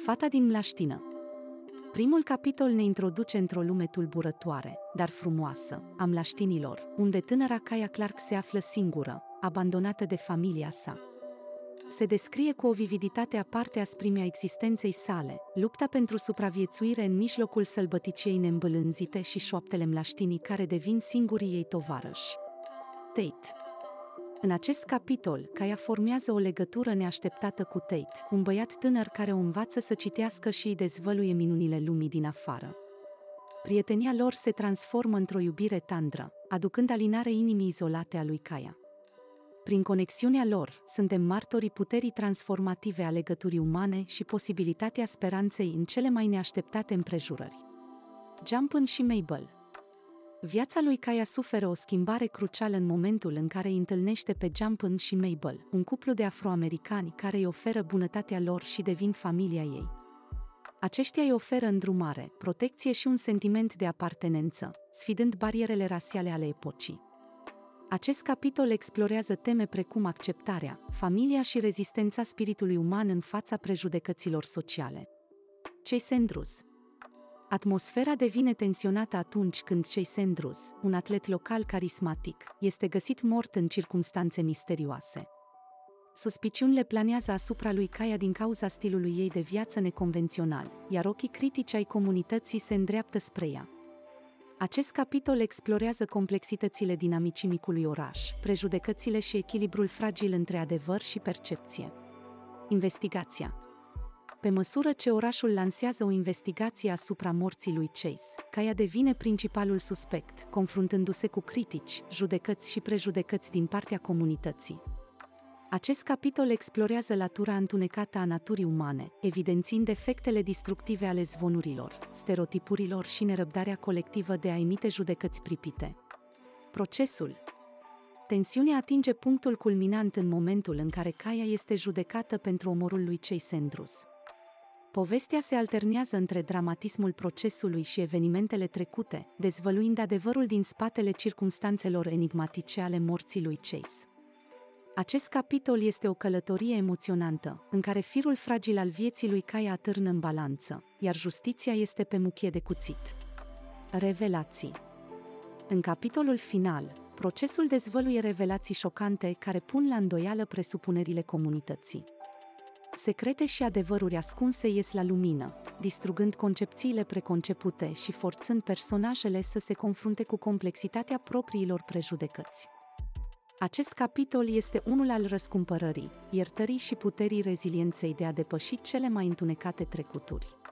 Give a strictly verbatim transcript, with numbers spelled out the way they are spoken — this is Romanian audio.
Fata din mlaștină. Primul capitol ne introduce într-o lume tulburătoare, dar frumoasă, a mlaștinilor, unde tânăra Kaya Clark se află singură, abandonată de familia sa. Se descrie cu o vividitate aparte asprimea existenței sale, lupta pentru supraviețuire în mijlocul sălbăticiei neîmbălânzite și șoaptele mlaștinii care devin singurii ei tovarăși. Tate. În acest capitol, Kaya formează o legătură neașteptată cu Tate, un băiat tânăr care o învață să citească și îi dezvăluie minunile lumii din afară. Prietenia lor se transformă într-o iubire tandră, aducând alinare inimii izolate a lui Kaya. Prin conexiunea lor, suntem martorii puterii transformative a legăturii umane și posibilitatea speranței în cele mai neașteptate împrejurări. Junpun și Mabel. Viața lui Kaya suferă o schimbare crucială în momentul în care îi întâlnește pe Junpun și Mabel, un cuplu de afroamericani care îi oferă bunătatea lor și devin familia ei. Aceștia îi oferă îndrumare, protecție și un sentiment de apartenență, sfidând barierele rasiale ale epocii. Acest capitol explorează teme precum acceptarea, familia și rezistența spiritului uman în fața prejudecăților sociale. Chase Andrews. Atmosfera devine tensionată atunci când Chase Andrews, un atlet local carismatic, este găsit mort în circumstanțe misterioase. Suspiciunile planează asupra lui Kaya din cauza stilului ei de viață neconvențional, iar ochii critici ai comunității se îndreaptă spre ea. Acest capitol explorează complexitățile dinamicii micului oraș, prejudecățile și echilibrul fragil între adevăr și percepție. Investigația. Pe măsură ce orașul lansează o investigație asupra morții lui Chase, Kaya devine principalul suspect, confruntându-se cu critici, judecăți și prejudecăți din partea comunității. Acest capitol explorează latura întunecată a naturii umane, evidențiind efectele destructive ale zvonurilor, stereotipurilor și nerăbdarea colectivă de a emite judecăți pripite. Procesul. Tensiunea atinge punctul culminant în momentul în care Kaya este judecată pentru omorul lui Chase Andrews. Povestea se alternează între dramatismul procesului și evenimentele trecute, dezvăluind adevărul din spatele circumstanțelor enigmatice ale morții lui Chase. Acest capitol este o călătorie emoționantă, în care firul fragil al vieții lui Kaya atârnă în balanță, iar justiția este pe muchie de cuțit. Revelații. În capitolul final, procesul dezvăluie revelații șocante care pun la îndoială presupunerile comunității. Secrete și adevăruri ascunse ies la lumină, distrugând concepțiile preconcepute și forțând personajele să se confrunte cu complexitatea propriilor prejudecăți. Acest capitol este unul al răscumpărării, iertării și puterii rezilienței de a depăși cele mai întunecate trecuturi.